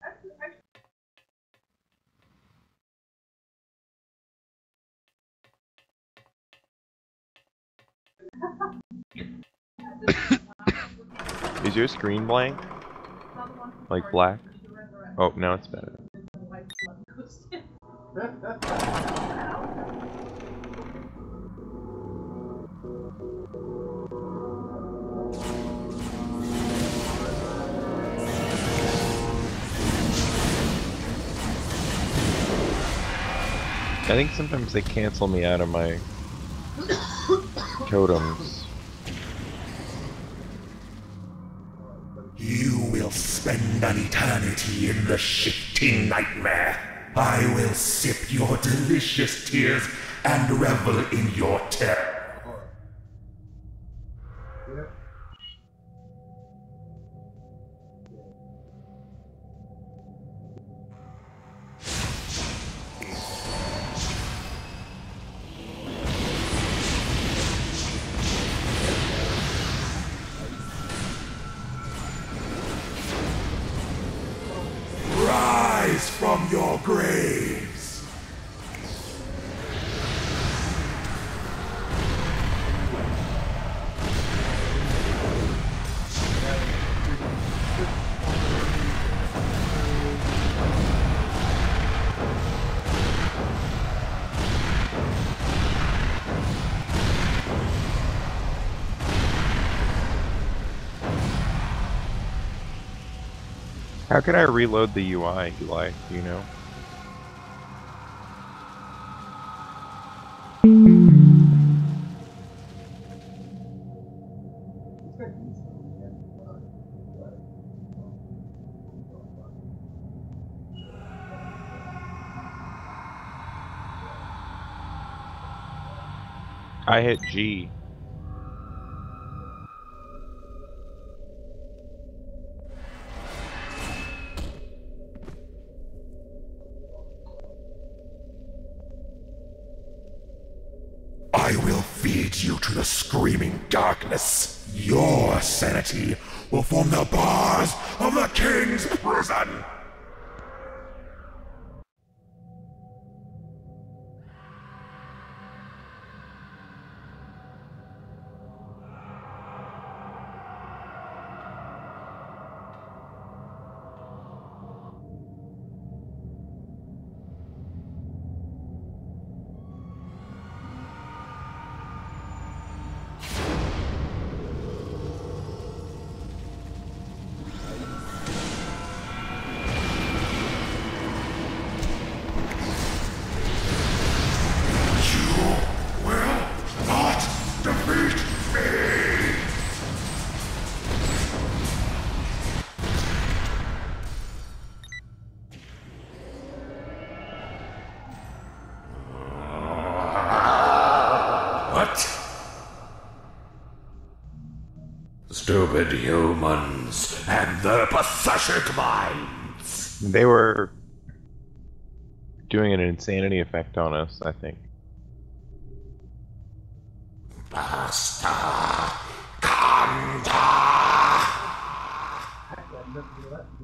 Is your screen blank? Like black? Oh, now it's better. I think sometimes they cancel me out of my totems. You will spend an eternity in the shifting nightmare. I will sip your delicious tears and revel in your terror. Rise from your graves! How can I reload the UI, Eli? Do you know? I hit G. I will feed you to the screaming darkness. Your sanity will form the bars of the king's prison. Stupid humans and their pathetic minds. They were doing an insanity effect on us, I think. Basta Kanda!